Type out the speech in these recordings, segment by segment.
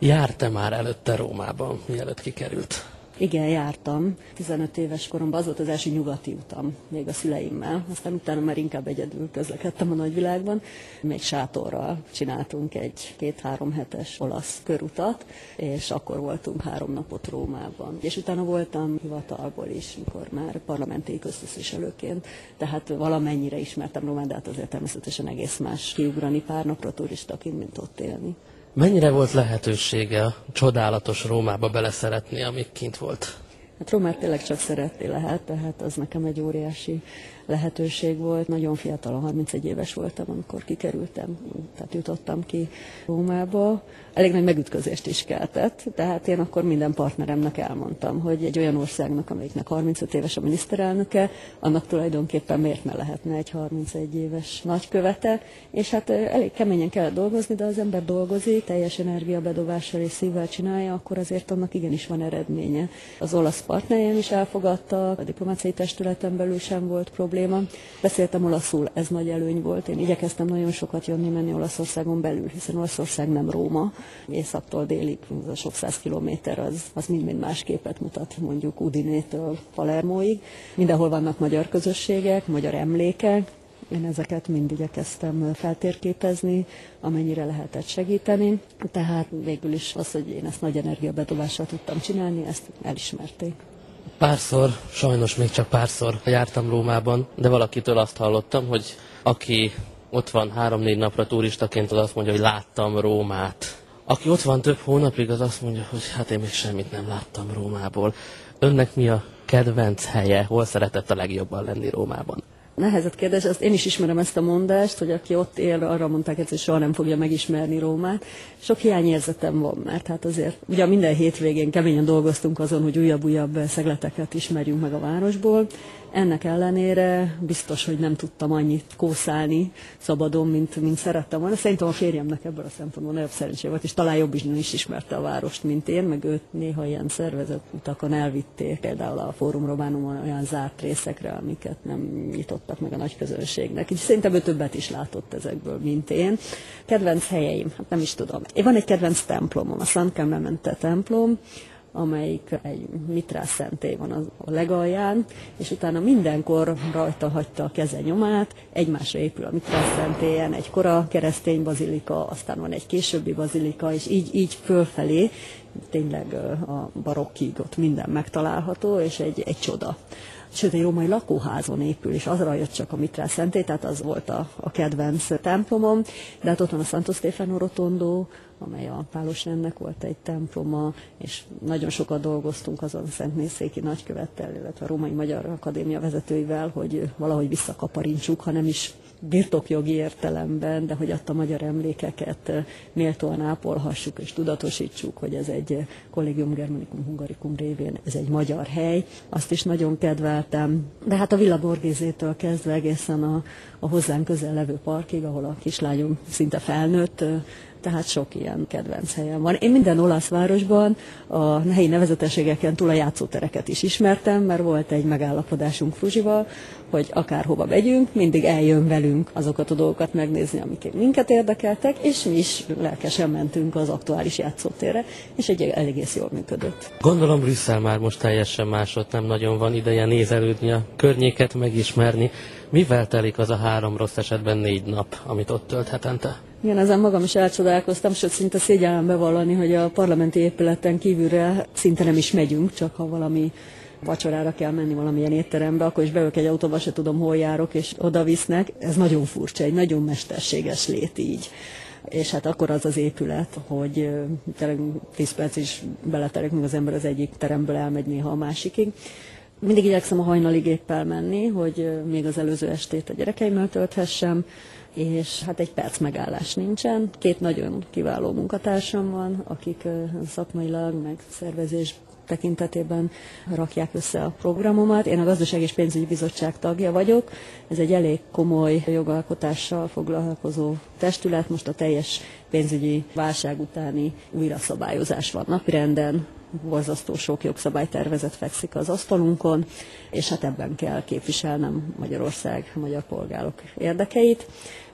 Járta már előtte Rómában, mielőtt kikerült? Igen, jártam. 15 éves koromban az volt az első nyugati utam, még a szüleimmel. Aztán utána már inkább egyedül közlekedtem a nagyvilágban. Még sátorral csináltunk egy 2-3 hetes olasz körutat, és akkor voltunk 3 napot Rómában. És utána voltam hivatalból is, mikor már parlamenti köztisztviselőként. Tehát valamennyire ismertem Rómát, de hát azért természetesen egész más kiugrani pár napra turistaként, mint ott élni. Mennyire volt lehetősége a csodálatos Rómába beleszeretni, amíg kint volt? Hát Rómát tényleg csak szeretni lehet, tehát az nekem egy óriási lehetőség volt. Nagyon fiatalon, 31 éves voltam, amikor kikerültem, tehát jutottam ki Rómába. Elég nagy megütközést is keltett, tehát én akkor minden partneremnek elmondtam, hogy egy olyan országnak, amelyiknek 35 éves a miniszterelnöke, annak tulajdonképpen miért ne lehetne egy 31 éves nagykövete, és hát elég keményen kellett dolgozni, de az ember dolgozik, teljes energiabedobással és szívvel csinálja, akkor azért annak igenis van eredménye. Az olasz partnerem is elfogadta, a diplomáciai testületen belül sem volt probléma. Beszéltem olaszul, ez nagy előny volt. Én igyekeztem nagyon sokat jönni-menni Olaszországon belül, hiszen Olaszország nem Róma. Északtól délig, az a sok száz kilométer, az mind-mind más képet mutat, mondjuk Udinétől Palermóig. Mindenhol vannak magyar közösségek, magyar emlékek. Én ezeket mind igyekeztem feltérképezni, amennyire lehetett segíteni. Tehát végül is az, hogy én ezt nagy energiabedobással tudtam csinálni, ezt elismerték. Párszor, sajnos még csak párszor jártam Rómában, de valakitől azt hallottam, hogy aki ott van 3-4 napra turistaként, az azt mondja, hogy láttam Rómát. Aki ott van több hónapig, az azt mondja, hogy hát én még semmit nem láttam Rómából. Önnek mi a kedvenc helye? Hol szeretett a legjobban lenni Rómában? Nehezett kérdés, azt én is ismerem ezt a mondást, hogy aki ott él, arra mondták, hogy soha nem fogja megismerni Rómát. Sok hiányérzetem van, mert hát azért ugye minden hétvégén keményen dolgoztunk azon, hogy újabb szegleteket ismerjünk meg a városból. Ennek ellenére biztos, hogy nem tudtam annyit kószálni szabadon, mint szerettem volna. Szerintem a férjemnek ebből a szempontból nagyobb szerencsé volt, és talán jobb is ismerte a várost, mint én, meg őt néha ilyen szervezett utakon elvitték, például a Fórum Románumon olyan zárt részekre, amiket nem nyitottak meg a nagy közönségnek. Így szerintem ő többet is látott ezekből, mint én. Kedvenc helyeim, hát nem is tudom. Van egy kedvenc templomom, a San Clemente templom, amelyik egy Mitrász szentély van a legalján, és utána mindenkor rajta hagyta a keze nyomát, egymásra épül a Mitrász szentélyen, egy kora keresztény bazilika, aztán van egy későbbi bazilika, és így fölfelé, tényleg a barokkig ott minden megtalálható, és egy csoda. Sőt, egy római lakóházon épül, és azra jött csak a Mitrász szentély, tehát az volt a kedvenc templomom. De hát ott van a Santo Stefano Rotondo, amely a Pálosrendnek volt egy temploma, és nagyon sokat dolgoztunk azon Szentmészéki nagykövettel, illetve a Római Magyar Akadémia vezetőivel, hogy valahogy visszakaparintsuk, ha nem is birtokjogi értelemben, de hogy a magyar emlékeket méltóan ápolhassuk és tudatosítsuk, hogy ez egy Collegium Germanicum Hungaricum révén, ez egy magyar hely. Azt is nagyon kedveltem. De hát a Villa Borghésétől kezdve egészen a hozzánk közel levő parkig, ahol a kislányom szinte felnőtt, tehát sok ilyen kedvenc helyem van. Én minden olasz városban a helyi nevezetességeken túl a játszótereket is ismertem, mert volt egy megállapodásunk Fruzsival, hogy akárhova megyünk, mindig eljön velünk azokat a dolgokat megnézni, amik minket érdekeltek, és mi is lelkesen mentünk az aktuális játszótérre, és egész jól működött. Gondolom Brüsszel már most teljesen másod, nem nagyon van ideje nézelődni, a környéket megismerni. Mivel telik az a 3, rossz esetben 4 nap, amit ott tölt hetente? Igen, ezen magam is elcsodálkoztam, sőt szinte szégyellem bevallani, hogy a parlamenti épületen kívülre szinte nem is megyünk, csak ha valami vacsorára kell menni valamilyen étterembe, akkor is beülök egy autóba, se tudom, hol járok, és oda visznek. Ez nagyon furcsa, egy nagyon mesterséges lét így. És hát akkor az az épület, hogy tényleg 10 perc is beleterek, még az ember az egyik teremből elmegy néha a másikig. Mindig igyekszem a hajnalig géppel menni, hogy még az előző estét a gyerekeimmel tölthessem, és hát egy perc megállás nincsen. 2 nagyon kiváló munkatársam van, akik szakmailag, meg szervezés tekintetében rakják össze a programomat. Én a Gazdaság és Pénzügyi Bizottság tagja vagyok. Ez egy elég komoly jogalkotással foglalkozó testület. Most a teljes pénzügyi válság utáni újraszabályozás van napirenden. Borzasztó sok jogszabálytervezet fekszik az asztalunkon, és hát ebben kell képviselnem Magyarország, a magyar polgárok érdekeit.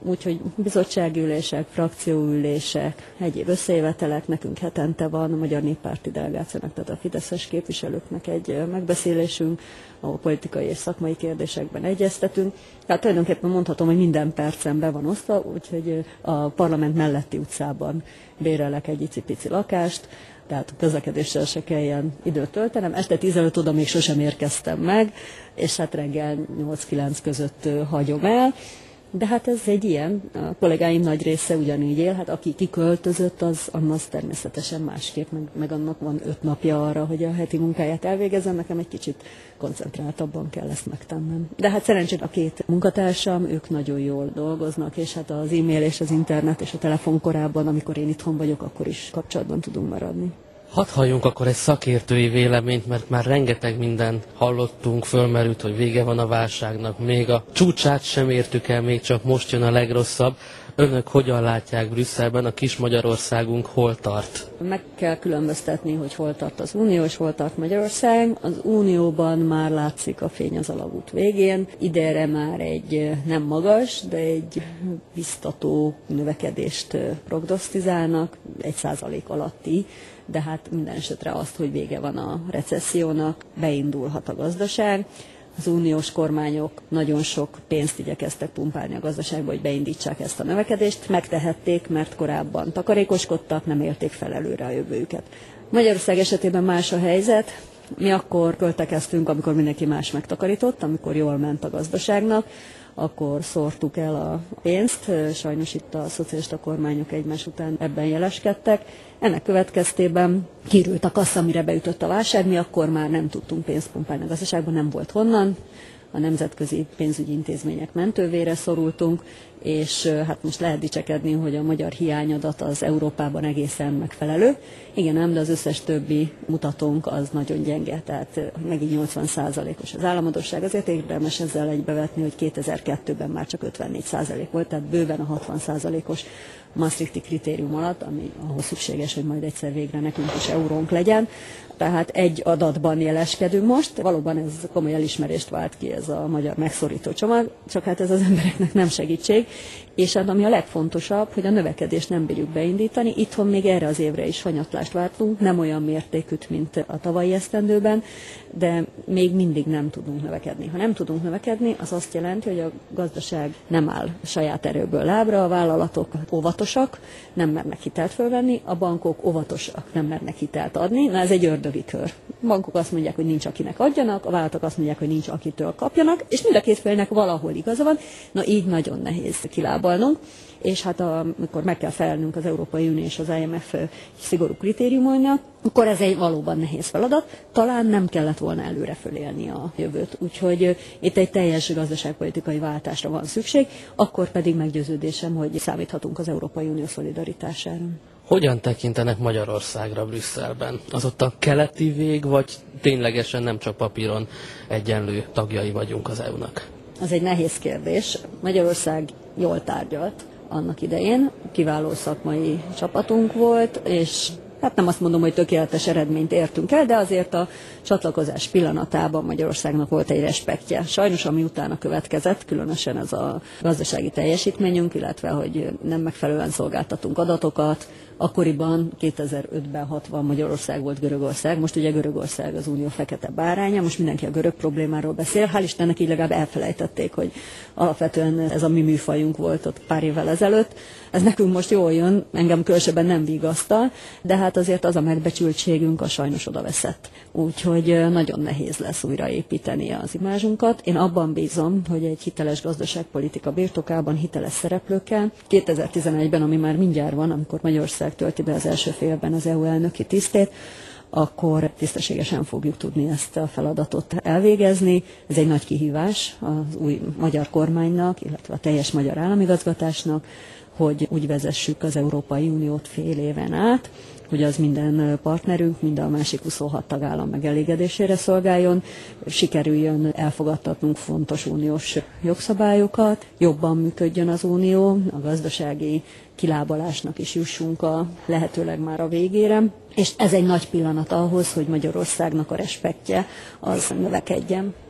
Úgyhogy bizottsági ülések, frakcióülések, egyéb összejövetelek, nekünk hetente van a Magyar Néppárti Delegációnak, tehát a fideszes képviselőknek egy megbeszélésünk, ahol politikai és szakmai kérdésekben egyeztetünk. Tehát tulajdonképpen mondhatom, hogy minden percen be van osztva, úgyhogy a parlament melletti utcában bérelek egy icipici lakást, tehát a közlekedéssel se kelljen időt töltenem. Este 15 oda még sosem érkeztem meg, és hát reggel 8-9 között hagyom el. De hát ez egy ilyen, a kollégáim nagy része ugyanígy él, hát aki kiköltözött, az természetesen másképp, meg annak van 5 napja arra, hogy a heti munkáját elvégezzen, nekem egy kicsit koncentráltabban kell ezt megtennem. De hát szerencsére a 2 munkatársam, ők nagyon jól dolgoznak, és hát az e-mail és az internet és a telefon korában, amikor én itthon vagyok, akkor is kapcsolatban tudunk maradni. Hadd halljunk akkor egy szakértői véleményt, mert már rengeteg mindent hallottunk, fölmerült, hogy vége van a válságnak, még a csúcsát sem értük el, még csak most jön a legrosszabb. Önök hogyan látják Brüsszelben, a kis Magyarországunk hol tart? Meg kell különböztetni, hogy hol tart az Unió, és hol tart Magyarország. Az Unióban már látszik a fény az alagút végén. Idénre már egy nem magas, de egy biztató növekedést prognosztizálnak, 1% alatti, de hát minden esetre azt, hogy vége van a recessziónak, beindulhat a gazdaság. Az uniós kormányok nagyon sok pénzt igyekeztek pumpálni a gazdaságba, hogy beindítsák ezt a növekedést. Megtehették, mert korábban takarékoskodtak, nem élték fel előre a jövőjüket. Magyarország esetében más a helyzet. Mi akkor költekeztünk, amikor mindenki más megtakarított, amikor jól ment a gazdaságnak, akkor szórtuk el a pénzt, sajnos itt a szocialista kormányok egymás után ebben jeleskedtek. Ennek következtében kirült a kassa, amire beütött a válság, mi akkor már nem tudtunk pénzt pumpálni a gazdaságban, nem volt honnan. A nemzetközi pénzügyi intézmények mentővére szorultunk, és hát most lehet dicsekedni, hogy a magyar hiányadat az Európában egészen megfelelő. Igen, ám, de az összes többi mutatónk az nagyon gyenge, tehát megint 80%-os az államadósság. Azért érdemes ezzel egybevetni, hogy 2002-ben már csak 54% volt, tehát bőven a 60%-os Maastrichti kritérium alatt, ami ahhoz szükséges, hogy majd egyszer végre nekünk is eurónk legyen. Tehát egy adatban jeleskedünk most. Valóban ez komoly elismerést vált ki ez a magyar megszorító csomag, csak hát ez az embereknek nem segítség. És hát ami a legfontosabb, hogy a növekedést nem bírjuk beindítani. Itthon még erre az évre is hanyatlást vártunk, nem olyan mértékűt, mint a tavalyi esztendőben, de még mindig nem tudunk növekedni. Ha nem tudunk növekedni, az azt jelenti, hogy a gazdaság nem áll saját erőből lábra, a vállalatok óvatosak, nem mernek hitelt fölvenni, a bankok óvatosak, nem mernek hitelt adni. Na ez egy ördögi kör. A bankok azt mondják, hogy nincs akinek adjanak, a vállalatok azt mondják, hogy nincs akitől kapjanak, és mind a két félnek valahol igaza van. Na így nagyon nehéz kilábalnunk. És hát amikor meg kell felelnünk az Európai Unió és az IMF szigorú kritériumainak, akkor ez egy valóban nehéz feladat. Talán nem kellett volna előre fölélni a jövőt. Úgyhogy itt egy teljes gazdaságpolitikai váltásra van szükség, akkor pedig meggyőződésem, hogy számíthatunk az Európai Unió szolidaritására. Hogyan tekintenek Magyarországra Brüsszelben? Az ott a keleti vég, vagy ténylegesen nem csak papíron egyenlő tagjai vagyunk az EU-nak? Az egy nehéz kérdés. Magyarország jól tárgyalt annak idején, kiváló szakmai csapatunk volt, és hát nem azt mondom, hogy tökéletes eredményt értünk el, de azért a csatlakozás pillanatában Magyarországnak volt egy respektje. Sajnos, ami utána következett, különösen ez a gazdasági teljesítményünk, illetve, hogy nem megfelelően szolgáltatunk adatokat. Akkoriban 2005-ben 60 Magyarország volt Görögország, most ugye Görögország az unió fekete báránya, most mindenki a görög problémáról beszél. Hál' Istennek így legalább elfelejtették, hogy alapvetően ez a mi műfajunk volt ott pár évvel ezelőtt. Ez nekünk most jól jön, engem különösebben nem vigasztal, de hát azért az a megbecsültségünk a sajnos odaveszett. Úgyhogy nagyon nehéz lesz újraépíteni az imázsunkat. Én abban bízom, hogy egy hiteles gazdaságpolitika birtokában hiteles szereplőkkel 2011-ben, ami már mindjárt van, amikor Magyarország tölti be az első félben az EU elnöki tisztét, akkor tisztességesen fogjuk tudni ezt a feladatot elvégezni. Ez egy nagy kihívás az új magyar kormánynak, illetve a teljes magyar államigazgatásnak, hogy úgy vezessük az Európai Uniót fél éven át, hogy az minden partnerünk, mind a másik 26 tagállam megelégedésére szolgáljon, sikerüljön elfogadtatnunk fontos uniós jogszabályokat, jobban működjön az unió, a gazdasági kilábalásnak is jussunk lehetőleg már a végére, és ez egy nagy pillanat ahhoz, hogy Magyarországnak a respektje az növekedjen.